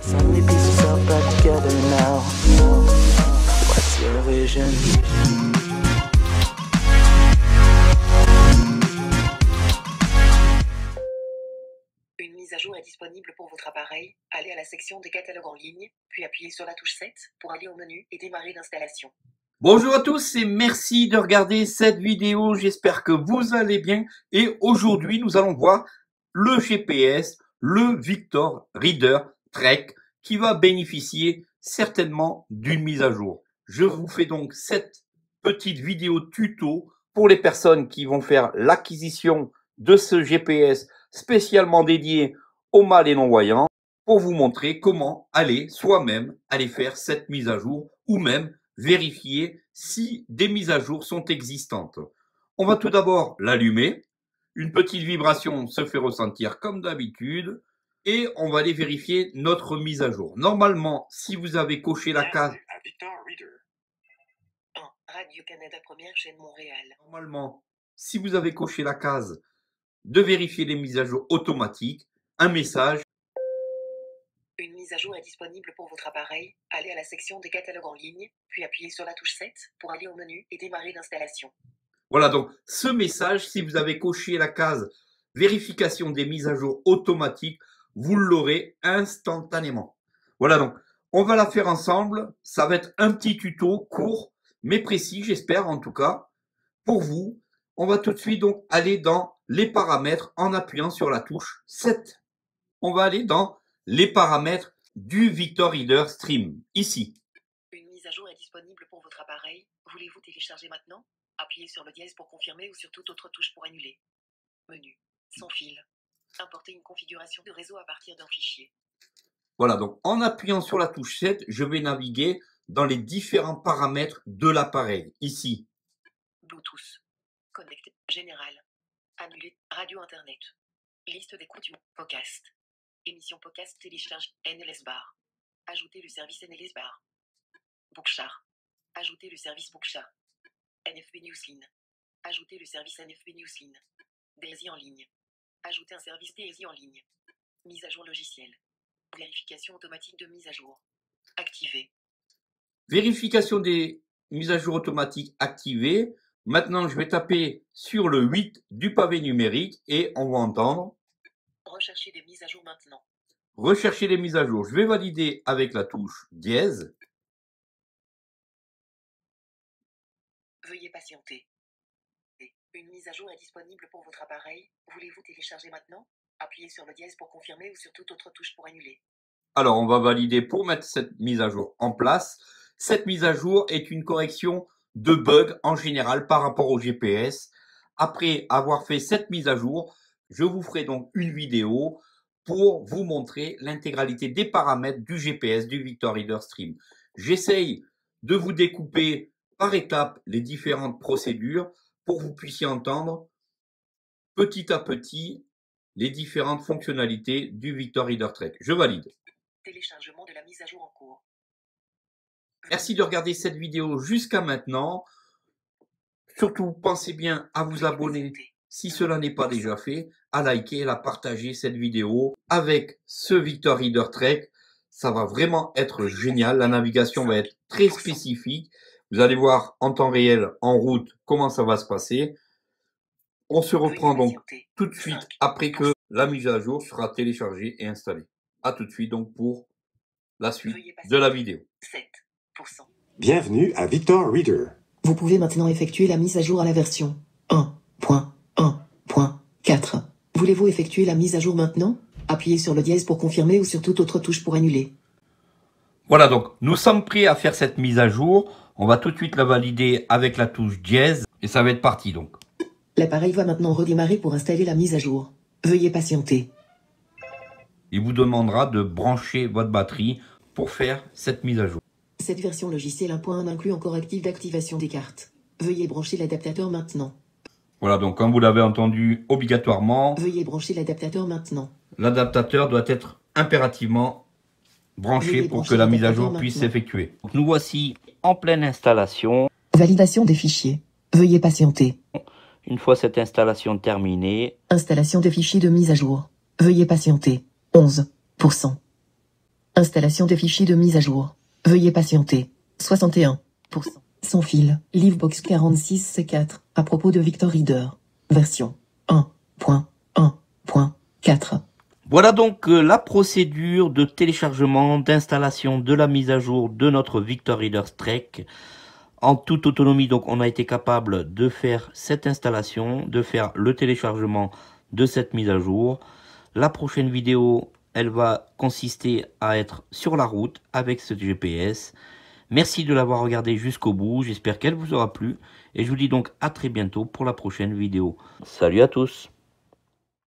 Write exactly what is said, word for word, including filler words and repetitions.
Suddenly pieces all back together now. What's your vision? Une mise à jour est disponible pour votre appareil. Allez à la section des catalogues en ligne, puis appuyez sur la touche sept pour aller au menu et démarrer l'installation. Bonjour à tous et merci de regarder cette vidéo. J'espère que vous allez bien. Et aujourd'hui, nous allons voir le G P S, le Victor Reader Trek, qui va bénéficier certainement d'une mise à jour. Je vous fais donc cette petite vidéo tuto pour les personnes qui vont faire l'acquisition de ce G P S spécialement dédié aux malades et non-voyants pour vous montrer comment aller soi-même aller faire cette mise à jour ou même vérifier si des mises à jour sont existantes. On va tout d'abord l'allumer. Une petite vibration se fait ressentir comme d'habitude et on va aller vérifier notre mise à jour. Normalement, si vous avez coché la case un. Radio-Canada Première chaîne Montréal. Normalement, si vous avez coché la case de vérifier les mises à jour automatiques, un message. Une mise à jour est disponible pour votre appareil. Allez à la section des catalogues en ligne, puis appuyez sur la touche sept pour aller au menu et démarrer l'installation. Voilà donc ce message, si vous avez coché la case vérification des mises à jour automatiques, vous l'aurez instantanément. Voilà donc, on va la faire ensemble. Ça va être un petit tuto court, mais précis, j'espère en tout cas, pour vous. On va tout de suite donc aller dans les paramètres en appuyant sur la touche sept. On va aller dans les paramètres du Victor Reader Stream, ici. Une mise à jour est disponible pour votre appareil. Voulez-vous télécharger maintenant? Appuyez sur le dièse pour confirmer ou sur toute autre touche pour annuler. Menu. Sans fil. Importer une configuration de réseau à partir d'un fichier. Voilà, donc en appuyant sur la touche sept, je vais naviguer dans les différents paramètres de l'appareil, ici. Bluetooth. Connecté. Général. Annuler. Radio Internet. Liste d'écoute du podcast. Émission podcast télécharge. N L S bar. Ajouter le service N L S bar. Bookshare. Ajouter le service Bookshare. N F B Newsline. Ajouter le service N F B Newsline. D S I en ligne. Ajouter un service D S I en ligne. Mise à jour logiciel. Vérification automatique de mise à jour. Activé. Vérification des mises à jour automatiques activées. Maintenant, je vais taper sur le huit du pavé numérique et on va entendre. Rechercher des mises à jour maintenant. Rechercher les mises à jour. Je vais valider avec la touche dièse. Veuillez patienter. Une mise à jour est disponible pour votre appareil. Voulez-vous télécharger maintenant? Appuyez sur le dièse pour confirmer ou sur toute autre touche pour annuler. Alors, on va valider pour mettre cette mise à jour en place. Cette mise à jour est une correction de bugs en général par rapport au G P S. Après avoir fait cette mise à jour, je vous ferai donc une vidéo pour vous montrer l'intégralité des paramètres du G P S du Victor Reader Stream. J'essaye de vous découper par étapes les différentes procédures pour que vous puissiez entendre petit à petit les différentes fonctionnalités du Victor Reader Trek. Je valide. Téléchargement de la mise à jour en cours. Merci de regarder cette vidéo jusqu'à maintenant. Surtout, pensez bien à vous abonner si cela n'est pas déjà fait, à liker et à partager cette vidéo avec ce Victor Reader Trek. Ça va vraiment être génial. La navigation va être très spécifique. Vous allez voir en temps réel, en route, comment ça va se passer. On se reprend donc tout de suite après que la mise à jour sera téléchargée et installée. À tout de suite donc pour la suite de la vidéo. sept pour cent. Bienvenue à Victor Reader. Vous pouvez maintenant effectuer la mise à jour à la version un point un point quatre. Voulez-vous effectuer la mise à jour maintenant? Appuyez sur le dièse pour confirmer ou sur toute autre touche pour annuler. Voilà, donc nous sommes prêts à faire cette mise à jour. On va tout de suite la valider avec la touche dièse et ça va être parti donc. L'appareil va maintenant redémarrer pour installer la mise à jour. Veuillez patienter. Il vous demandera de brancher votre batterie pour faire cette mise à jour. Cette version logicielle un point un inclut un correctif d'activation des cartes. Veuillez brancher l'adaptateur maintenant. Voilà, donc comme vous l'avez entendu, obligatoirement, Veuillez brancher l'adaptateur maintenant. l'adaptateur doit être impérativement branché Veuillez pour brancher que la mise à jour l'adaptateur puisse maintenant. s'effectuer. Donc, nous voici en pleine installation. Validation des fichiers. Veuillez patienter. Une fois cette installation terminée, Installation des fichiers de mise à jour. Veuillez patienter. onze pour cent. Installation des fichiers de mise à jour. Veuillez patienter. soixante et un pour cent. Sans fil. Livebox quarante-six C quatre. À propos de Victor Reader. Version un point un point quatre. Voilà donc euh, la procédure de téléchargement, d'installation de la mise à jour de notre Victor Reader Trek. En toute autonomie, donc, on a été capable de faire cette installation, de faire le téléchargement de cette mise à jour. La prochaine vidéo, elle va consister à être sur la route avec ce G P S. Merci de l'avoir regardé jusqu'au bout, j'espère qu'elle vous aura plu. Et je vous dis donc à très bientôt pour la prochaine vidéo. Salut à tous!